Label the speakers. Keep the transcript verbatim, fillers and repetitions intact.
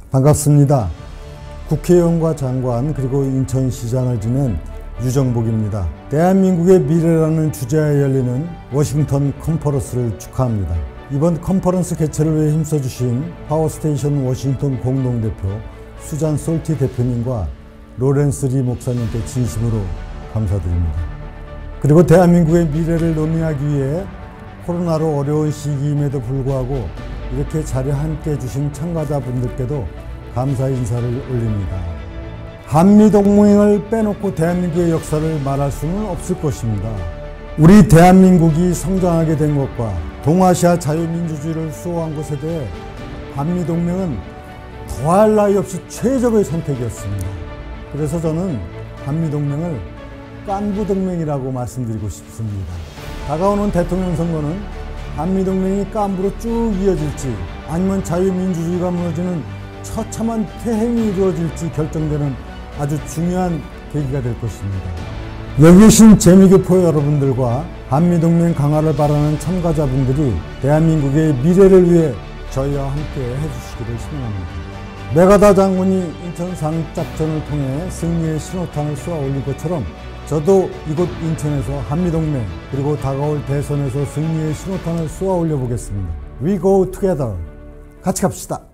Speaker 1: 반갑습니다. 국회의원과 장관 그리고 인천시장을 지낸 유정복입니다. 대한민국의 미래라는 주제에 열리는 워싱턴 컨퍼런스를 축하합니다. 이번 컨퍼런스 개최를 위해 힘써주신 파워스테이션 워싱턴 공동대표 수잔 솔티 대표님과 로렌스 리 목사님께 진심으로 감사드립니다. 그리고 대한민국의 미래를 논의하기 위해 코로나로 어려운 시기임에도 불구하고 이렇게 자리에 함께 해주신 참가자분들께도 감사 인사를 올립니다. 한미동맹을 빼놓고 대한민국의 역사를 말할 수는 없을 것입니다. 우리 대한민국이 성장하게 된 것과 동아시아 자유민주주의를 수호한 것에 대해 한미동맹은 더할 나위 없이 최적의 선택이었습니다. 그래서 저는 한미동맹을 깐부동맹이라고 말씀드리고 싶습니다. 다가오는 대통령 선거는 한미동맹이 깐부로 쭉 이어질지 아니면 자유민주주의가 무너지는 처참한 퇴행이 이루어질지 결정되는 아주 중요한 계기가 될 것입니다. 여기 계신 재미교포 여러분들과 한미동맹 강화를 바라는 참가자분들이 대한민국의 미래를 위해 저희와 함께 해주시기를 희망합니다. 메가다 장군이 인천 상작전을 통해 승리의 신호탄을 쏘아 올린 것처럼 저도 이곳 인천에서 한미동맹 그리고 다가올 대선에서 승리의 신호탄을 쏘아 올려 보겠습니다. We go together. 같이 갑시다.